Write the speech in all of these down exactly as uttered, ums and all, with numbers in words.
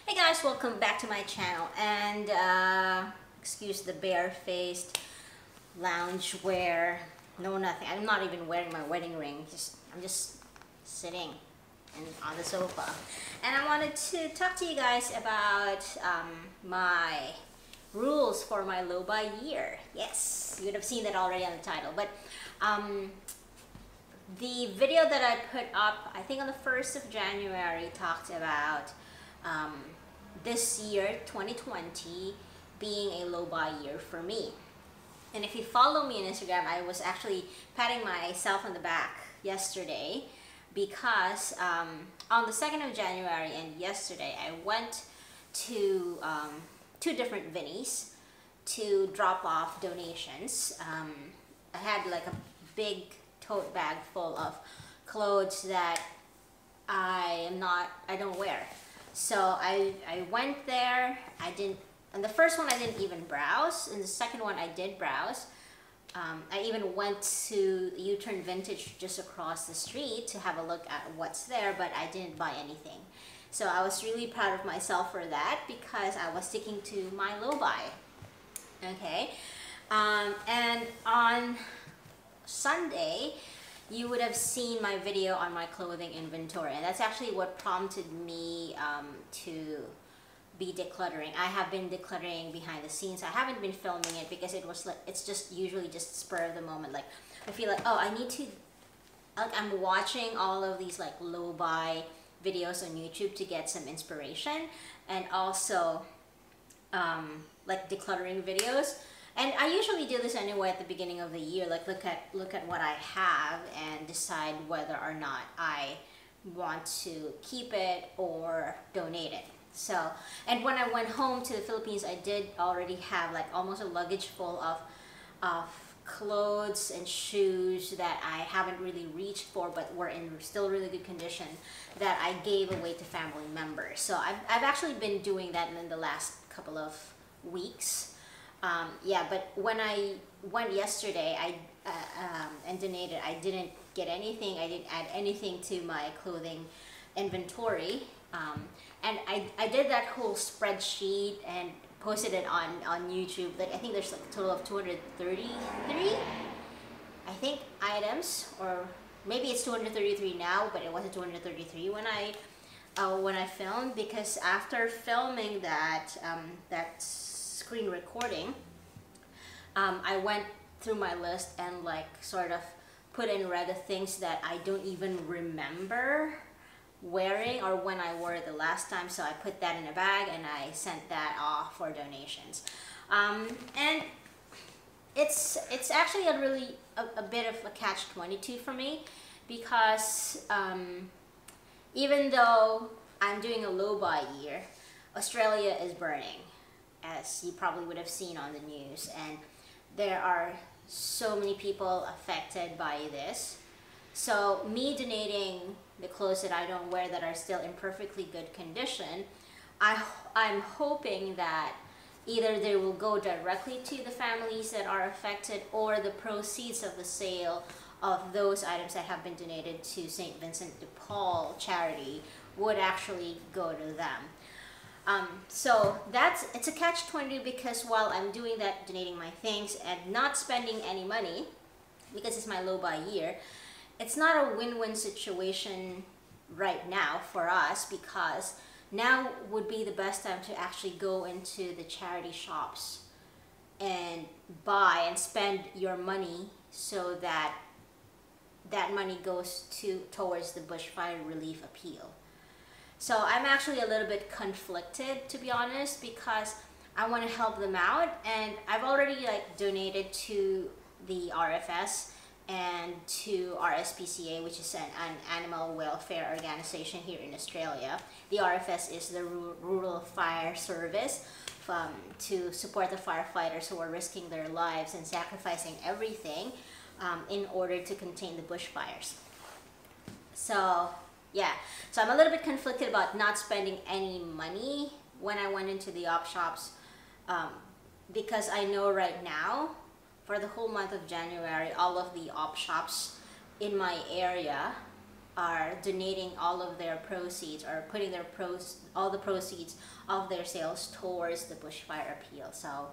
Hey guys, welcome back to my channel. And uh, excuse the bare-faced lounge wear. No, nothing. I'm not even wearing my wedding ring. Just I'm just sitting and on the sofa. And I wanted to talk to you guys about um, my rules for my low-buy year. Yes, you would have seen that already on the title. But um, the video that I put up, I think on the first of January, talked about um, this year, twenty twenty, being a low-buy year for me. And if you follow me on Instagram, I was actually patting myself on the back yesterday because um, on the second of January and yesterday, I went to um, two different Vinnies to drop off donations. Um, I had like a big tote bag full of clothes that I am not, I don't wear. So I, I went there, I didn't, and the first one I didn't even browse, and the second one I did browse. Um, I even went to U-Turn Vintage just across the street to have a look at what's there, but I didn't buy anything. So I was really proud of myself for that because I was sticking to my low buy. Okay, um, and on Sunday, you would have seen my video on my clothing inventory, and that's actually what prompted me um, to be decluttering. I have been decluttering behind the scenes. I haven't been filming it because it was like, it's just usually just spur of the moment. Like I feel like, oh, I need to, like I'm watching all of these like low buy videos on YouTube to get some inspiration, and also um, like decluttering videos. And I usually do this anyway at the beginning of the year, like look at look at what I have and decide whether or not I want to keep it or donate it. So, and when I went home to the Philippines, I did already have like almost a luggage full of, of clothes and shoes that I haven't really reached for, but were in still really good condition, that I gave away to family members. So I've, I've actually been doing that in the last couple of weeks. Um, yeah, but when I went yesterday I uh, um, and donated, I didn't get anything. I didn't add anything to my clothing inventory. Um, and I, I did that whole spreadsheet and posted it on, on YouTube. Like I think there's like a total of two hundred thirty-three, I think, items, or maybe it's two hundred thirty-three now, but it wasn't two hundred thirty-three when I uh, when I filmed, because after filming that um, that screen recording, um, I went through my list and like sort of put in red the things that I don't even remember wearing or when I wore it the last time. So I put that in a bag and I sent that off for donations. Um, and it's it's actually a really a, a bit of a catch twenty-two for me, because um, even though I'm doing a low buy year, Australia is burning, as you probably would have seen on the news, and there are so many people affected by this. So me donating the clothes that I don't wear that are still in perfectly good condition, I, I'm hoping that either they will go directly to the families that are affected, or the proceeds of the sale of those items that have been donated to Saint Vincent de Paul charity would actually go to them. Um, so that's, it's a catch twenty, because while I'm doing that, donating my things and not spending any money, because it's my low buy year, it's not a win-win situation right now for us, because now would be the best time to actually go into the charity shops and buy and spend your money, so that that money goes to towards the bushfire relief appeal. So I'm actually a little bit conflicted, to be honest, because I want to help them out, and I've already like donated to the R F S and to R S P C A, which is an, an animal welfare organization here in Australia. The R F S is the Rural Fire Service, um, to support the firefighters who are risking their lives and sacrificing everything um, in order to contain the bushfires. So yeah, so I'm a little bit conflicted about not spending any money when I went into the op shops, um, because I know right now, for the whole month of January, all of the op shops in my area are donating all of their proceeds, or putting their pros all the proceeds of their sales towards the bushfire appeal. So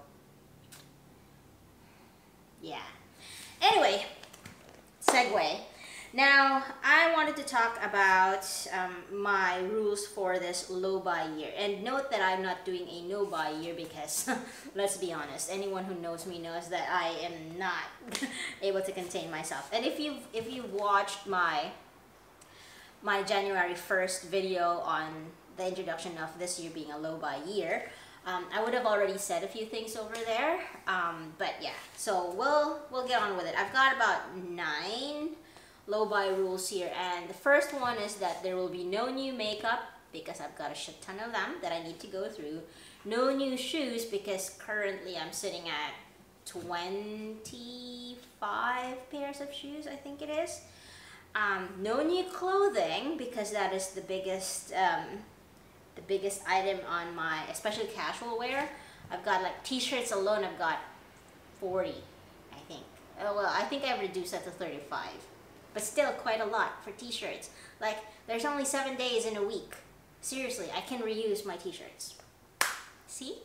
yeah. Anyway, segue. Now, I wanted to talk about um, my rules for this low buy year. And note that I'm not doing a no buy year because, let's be honest, anyone who knows me knows that I am not able to contain myself. And if you've, if you've watched my, my January first video on the introduction of this year being a low buy year, Um, I would have already said a few things over there, um, but yeah, so we'll we'll get on with it. I've got about nine low buy rules here, and the first one is that there will be no new makeup because I've got a shit ton of them that I need to go through. No new shoes because currently I'm sitting at twenty-five pairs of shoes, I think it is. Um, no new clothing because that is the biggest. Um, the biggest item on my, especially casual wear. I've got like t-shirts alone, I've got forty, I think. Oh, well, I think I've reduced that to thirty-five, but still quite a lot for t-shirts. Like, there's only seven days in a week. Seriously, I can reuse my t-shirts. See?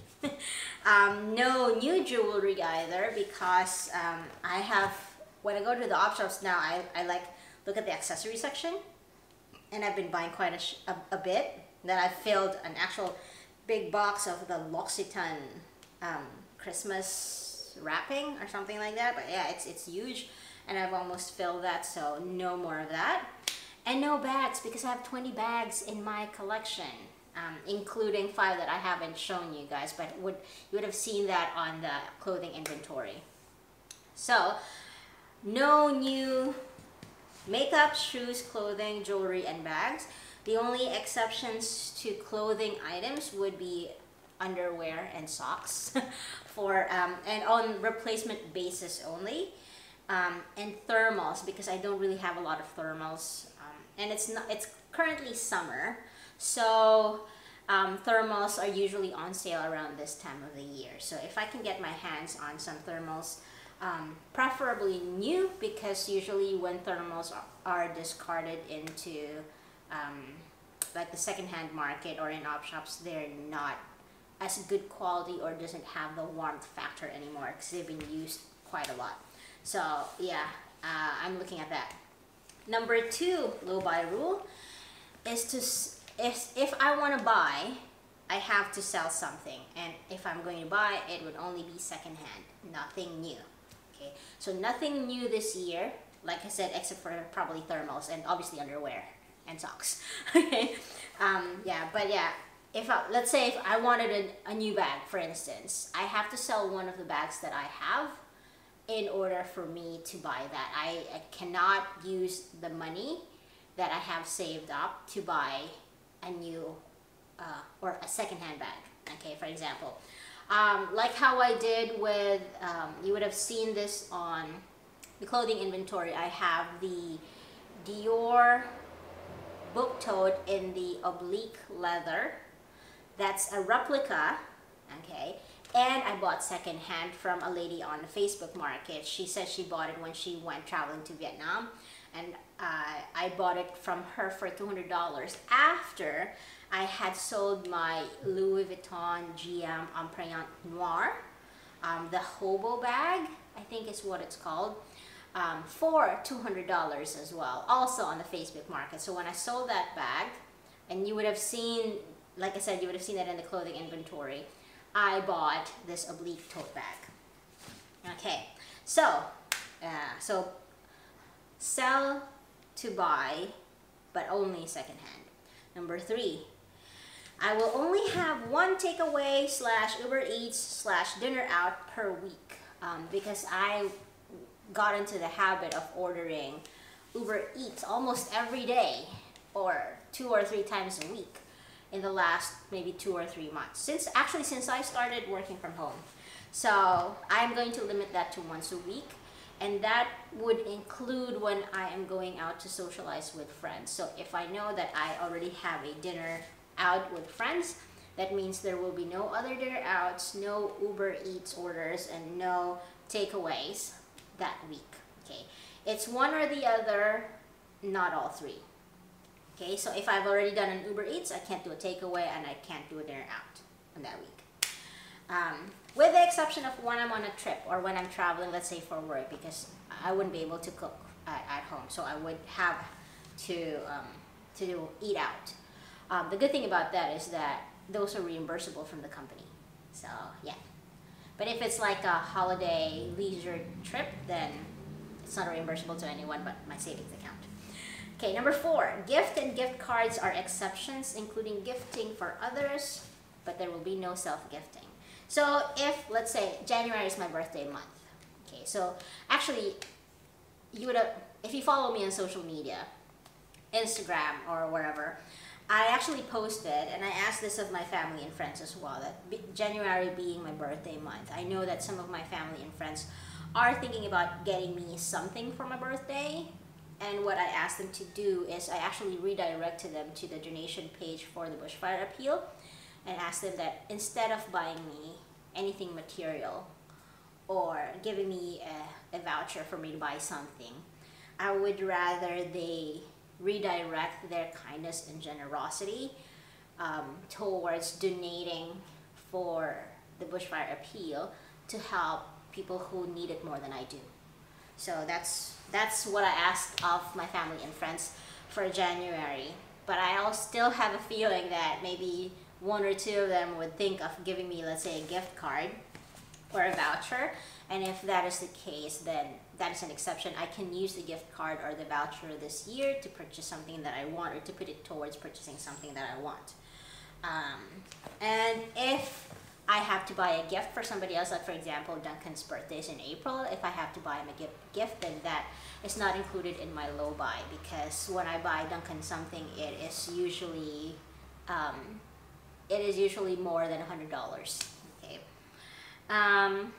um, no new jewelry either because um, I have, when I go to the op shops now, I, I like look at the accessory section, and I've been buying quite a, sh a, a bit. Then I filled an actual big box of the L'Occitane um, Christmas wrapping or something like that. But yeah, it's it's huge, and I've almost filled that, so no more of that. And no bags because I have twenty bags in my collection, um, including five that I haven't shown you guys, but would you would have seen that on the clothing inventory. So no new makeup, shoes, clothing, jewelry, and bags. The only exceptions to clothing items would be underwear and socks for um, and on replacement basis only, um, and thermals because I don't really have a lot of thermals, um, and it's not it's currently summer, so um, thermals are usually on sale around this time of the year. So if I can get my hands on some thermals, um, preferably new, because usually when thermals are, are discarded into Um, like the secondhand market or in op shops, they're not as good quality or doesn't have the warmth factor anymore because they've been used quite a lot. So yeah, uh, I'm looking at that. Number two low buy rule is to is if I want to buy, I have to sell something, and if I'm going to buy, it would only be secondhand, nothing new. Okay, so nothing new this year, like I said, except for probably thermals and obviously underwear and socks. Okay, um, yeah, but yeah, if I, let's say if I wanted a, a new bag, for instance, I have to sell one of the bags that I have in order for me to buy that. I, I cannot use the money that I have saved up to buy a new uh, or a secondhand bag. Okay, for example, um, like how I did with, um, you would have seen this on the clothing inventory. I have the Dior book tote in the oblique leather. That's a replica, okay, and I bought secondhand from a lady on the Facebook market. She said she bought it when she went traveling to Vietnam, and uh, I bought it from her for two hundred dollars after I had sold my Louis Vuitton G M Empreinte Noir, um, the hobo bag, I think is what it's called. Um, for two hundred dollars as well, also on the Facebook market. So when I sold that bag, and you would have seen, like I said, you would have seen that in the clothing inventory, I bought this oblique tote bag. Okay, so, uh, so sell to buy, but only secondhand. Number three, I will only have one takeaway slash Uber Eats slash dinner out per week, um, because I got into the habit of ordering Uber Eats almost every day or two or three times a week in the last maybe two or three months. Since actually since I started working from home. So I'm going to limit that to once a week, and that would include when I am going out to socialize with friends. So if I know that I already have a dinner out with friends, that means there will be no other dinner outs, no Uber Eats orders, and no takeaways that week. Okay, it's one or the other, not all three. Okay, so if I've already done an Uber Eats, I can't do a takeaway and I can't do a dinner out on that week. Um, with the exception of when I'm on a trip or when I'm traveling, let's say for work, because I wouldn't be able to cook at, at home, so I would have to um, to do eat out. Um, the good thing about that is that those are reimbursable from the company. So yeah, but if it's like a holiday leisure trip, then it's not reimbursable to anyone but my savings account. Okay, number four, gift and gift cards are exceptions, including gifting for others, but there will be no self-gifting. So if, let's say, January is my birthday month, okay, so actually, you would have, if you follow me on social media, Instagram or wherever, I actually posted, and I asked this of my family and friends as well, that January being my birthday month, I know that some of my family and friends are thinking about getting me something for my birthday. And what I asked them to do is I actually redirected them to the donation page for the bushfire appeal and asked them that instead of buying me anything material or giving me a, a voucher for me to buy something, I would rather they redirect their kindness and generosity um, towards donating for the bushfire appeal to help people who need it more than I do. So that's that's what I asked of my family and friends for January. But I still have a feeling that maybe one or two of them would think of giving me, let's say, a gift card or a voucher. And if that is the case, then that is an exception. I can use the gift card or the voucher this year to purchase something that I want, or to put it towards purchasing something that I want. Um, and if I have to buy a gift for somebody else, like for example, Duncan's birthday is in April, if I have to buy him a gift, gift, then that is not included in my low buy, because when I buy Duncan something, it is usually um, it is usually more than one hundred dollars. Okay. Um,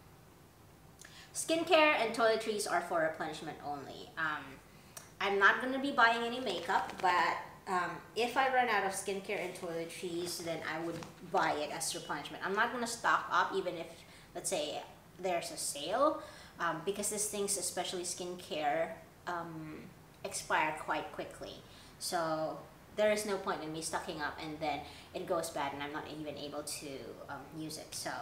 skincare and toiletries are for replenishment only. Um, I'm not going to be buying any makeup, but Um, if I run out of skincare and toiletries, then I would buy it as replenishment. I'm not going to stock up even if, let's say, there's a sale, um, because these things, especially skincare, um, expire quite quickly. So there is no point in me stocking up and then it goes bad and I'm not even able to um, use it. So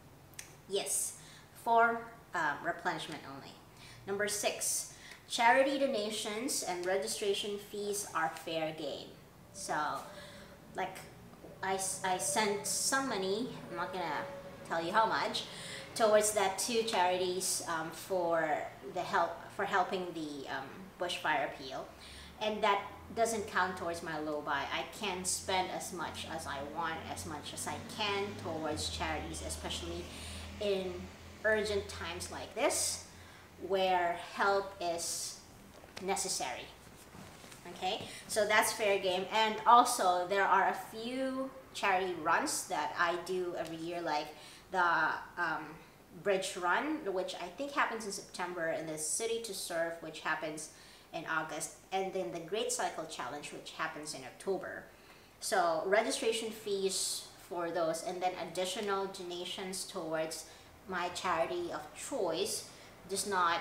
yes, for um, replenishment only. Number six. Charity donations and registration fees are fair game. So, like, I, I sent some money, I'm not gonna tell you how much, towards that two charities um, for the help for helping the um, bushfire appeal, and that doesn't count towards my low buy. I can spend as much as I want, as much as I can towards charities, especially in urgent times like this, where help is necessary. Okay, so that's fair game. And also there are a few charity runs that I do every year, like the um, Bridge Run, which I think happens in September, and the City to Serve, which happens in August, and then the Great Cycle Challenge, which happens in October. So registration fees for those, and then additional donations towards my charity of choice does not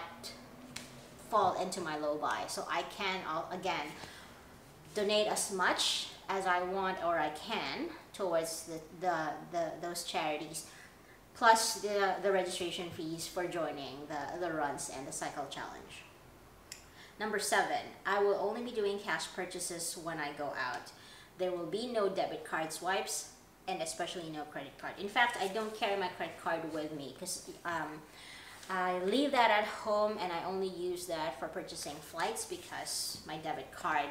fall into my low buy. So I can, again, donate as much as I want or I can towards the, the, the those charities, plus the, the registration fees for joining the, the runs and the cycle challenge. Number seven, I will only be doing cash purchases when I go out. There will be no debit card swipes, and especially no credit card. In fact, I don't carry my credit card with me because um, I leave that at home, and I only use that for purchasing flights, because my debit card,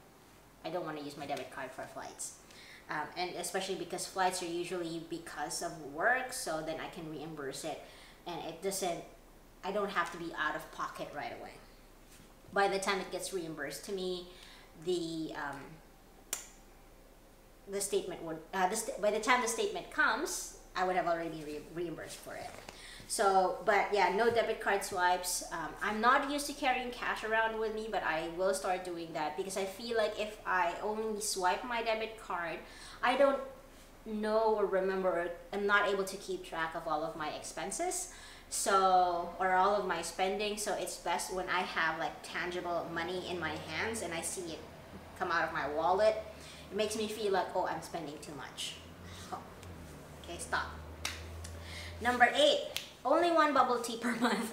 I don't want to use my debit card for flights. Um, and especially because flights are usually because of work, so then I can reimburse it, and it doesn't, I don't have to be out of pocket right away. By the time it gets reimbursed to me, the um, the statement would, uh, the st by the time the statement comes, I would have already re reimbursed for it. So, but yeah, no debit card swipes. Um, I'm not used to carrying cash around with me, but I will start doing that, because I feel like if I only swipe my debit card, I don't know or remember, or I'm not able to keep track of all of my expenses, so, or all of my spending. So it's best when I have like tangible money in my hands and I see it come out of my wallet. It makes me feel like, oh, I'm spending too much. So, okay, stop. Number eight, only one bubble tea per month.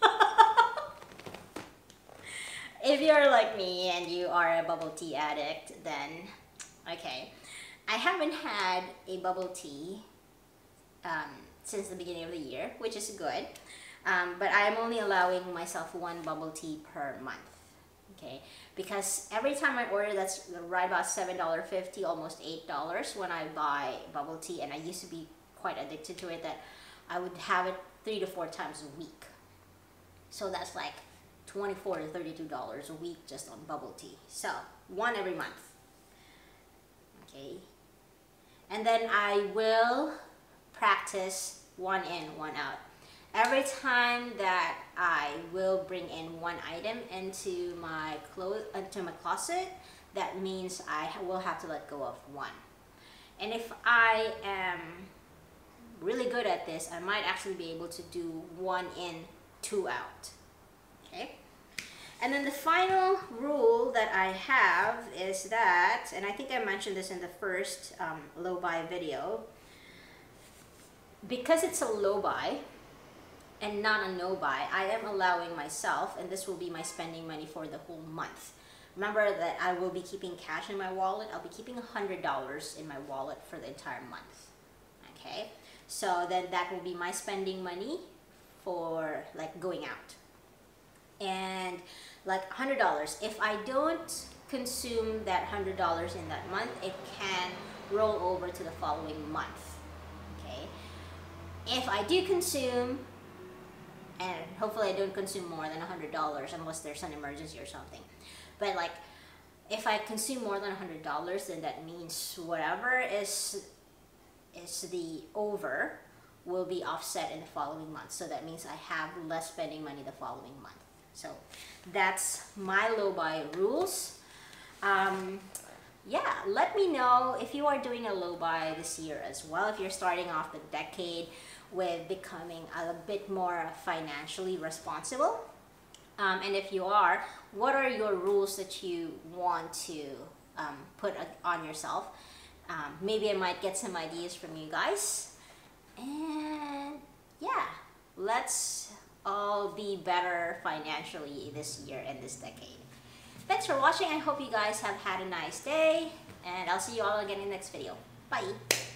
If you're like me and you are a bubble tea addict, then okay. I haven't had a bubble tea um, since the beginning of the year, which is good. Um, but I'm only allowing myself one bubble tea per month. Okay, because every time I order, that's right about seven dollars and fifty cents, almost eight dollars when I buy bubble tea, and I used to be quite addicted to it, that I would have it three to four times a week. So that's like twenty-four to thirty-two dollars a week just on bubble tea. So one every month. Okay, and then I will practice one in, one out. Every time that I will bring in one item into my clothes, into my closet, that means I will have to let go of one. And if I am really good at this, I might actually be able to do one in, two out. Okay. And then the final rule that I have is that, and I think I mentioned this in the first um, low buy video, because it's a low buy and not a no buy, I am allowing myself, and this will be my spending money for the whole month. Remember that I will be keeping cash in my wallet. I'll be keeping one hundred dollars in my wallet for the entire month. Okay, so then that will be my spending money for like going out. And like one hundred dollars, if I don't consume that one hundred dollars in that month, it can roll over to the following month. Okay, if I do consume, and hopefully I don't consume more than one hundred dollars unless there's an emergency or something, but like if I consume more than one hundred dollars, then that means whatever is is the over will be offset in the following month. So that means I have less spending money the following month. So that's my low buy rules. Um, yeah, let me know if you are doing a low buy this year as well, if you're starting off the decade with becoming a bit more financially responsible. Um, and if you are, what are your rules that you want to um, put on yourself? Um, maybe I might get some ideas from you guys. And yeah, let's all be better financially this year and this decade. Thanks for watching. I hope you guys have had a nice day, and I'll see you all again in the next video. Bye!